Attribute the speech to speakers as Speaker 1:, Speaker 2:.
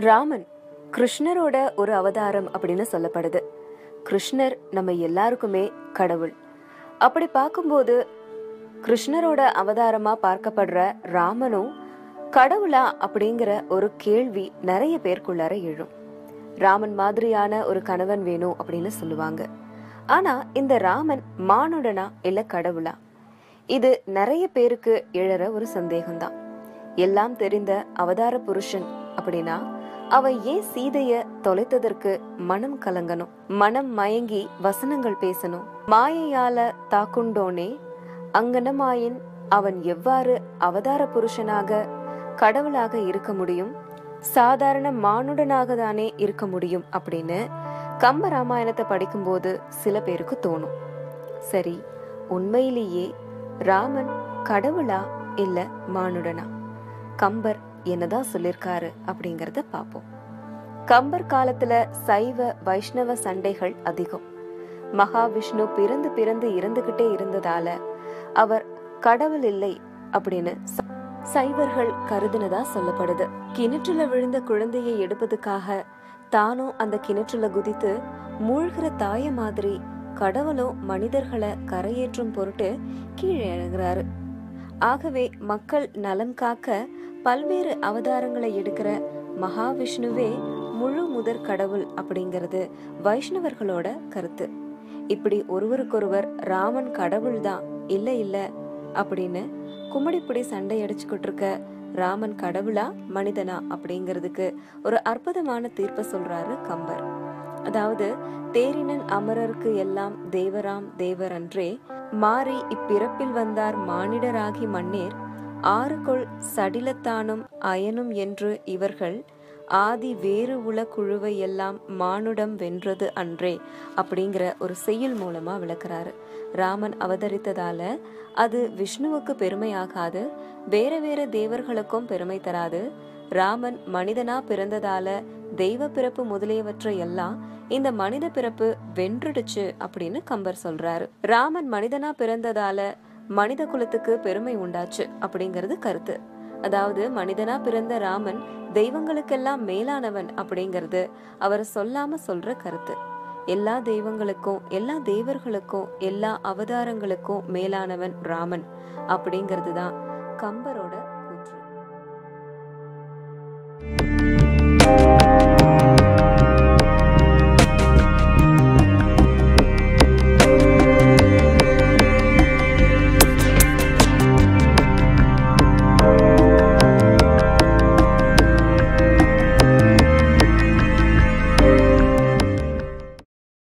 Speaker 1: ராமன் கிருஷ்ணரோட ஒரு அவதாரம் அப்படின்னு சொல்லப்படுது. கிருஷ்ணர் நம்ம எல்லாருக்குமே கடவுள். அப்படி பார்க்கும்போது கிருஷ்ணரோட அவதாரமா பார்க்கப்படுற ராமனும் கடவுளா அப்படிங்கிற ஒரு கேள்வி நிறைய பேருக்குள்ளார எழும். ராமன் மாதிரியான ஒரு கணவன் வேணும் அப்படின்னு சொல்லுவாங்க. ஆனா இந்த ராமன் மானுடனா இல்ல கடவுளா? இது நிறைய பேருக்கு எழற ஒரு சந்தேகம்தான். எல்லாம் தெரிந்த அவதார புருஷன் அப்படின்னா அவன் ஏன் சீதைய தொலைத்ததற்கு மனம் கலங்கணும், மனம் மயங்கி வசனங்கள் பேசணும்? மாயையால தாக்குண்டோனே அங்கனமாயின் அவன் எவ்வாறு அவதார புருஷனாக கடவுளாக இருக்க முடியும்? சாதாரண மானுடனாக தானே இருக்க முடியும் அப்படின்னு கம்ப ராமாயணத்தை படிக்கும்போது சில பேருக்கு தோணும். சரி, உண்மையிலேயே ராமன் கடவுளா இல்ல மானுடனா? கம்பர் என்னதான் சொல்லிருக்காரு அப்படிங்கறத பாப்போம். கம்பர் காலத்துல சைவ வைஷ்ணவ சண்டைகள் அதிகம். மகாவிஷ்ணு பிறந்து பிறந்து இறந்துகிட்டே இருந்ததால அவர் கடவுள் இல்லை அப்படின்னு சைவர்கள் கருதுனதா சொல்லப்படுது. கிணற்றுல விழுந்த குழந்தையை எடுப்பதுக்காக தானும் அந்த கிணற்றுல குதித்து மூழ்கிற தாய மாதிரி கடவுளும் மனிதர்களை கரையேற்றும் பொருட்டு கீழே இறங்குறாரு. ஆகவே மக்கள் நலம் காக்க பல்வேறு அவதாரங்களை எடுக்கிற மகாவிஷ்ணுவே முழு முதற் கடவுள் அப்படிங்கிறது வைஷ்ணவர்களோட கருத்து. இப்படி ஒருவருக்கொருவர் ராமன் கடவுள் தான் இல்ல இல்ல அப்படின்னு கும்மிடிப்படி சண்டை அடிச்சுக்கிட்டு இருக்க ராமன் கடவுளா மனிதனா அப்படிங்கிறதுக்கு ஒரு அற்புதமான தீர்ப்பை சொல்றாரு கம்பர். அதாவது, தேரினன் அமரருக்கு எல்லாம் தேவராம் தேவர் அன்றே மாறி இப்பிறப்பில் வந்தார் மானிடராகி மண்ணேர் ஆறுகொள் சடிலத்தானும் அயனும் என்று இவர்கள் ஆதி வேறு உல குழுவை எல்லாம் மானுடம் வென்றது அன்றே அப்படிங்கிற ஒரு செய்யுள் மூலமா விளக்குறாரு. ராமன் அவதரித்ததால அது விஷ்ணுவுக்கு பெருமையாகாது, வேற வேற தேவர்களுக்கும் பெருமை தராது. ராமன் மனிதனா பிறந்ததால தெய்வ பிறப்பு முதலியவற்றை எல்லாம் இந்த மனித பிறப்பு வென்றுடுச்சு அப்படின்னு கம்பர் சொல்றாரு. ராமன் மனிதனா பிறந்ததால மனித குலத்துக்கு பெருமை உண்டாச்சு அப்படிங்கிறது கருத்து. அதாவது, மனிதனா பிறந்த ராமன் தெய்வங்களுக்கெல்லாம் மேலானவன் அப்படிங்கிறது அவர் சொல்லாம சொல்ற கருத்து. எல்லா தெய்வங்களுக்கும் எல்லா தேவர்களுக்கும் எல்லா அவதாரங்களுக்கும் மேலானவன் ராமன் அப்படிங்கிறது தான் கம்பரோட கூற்று.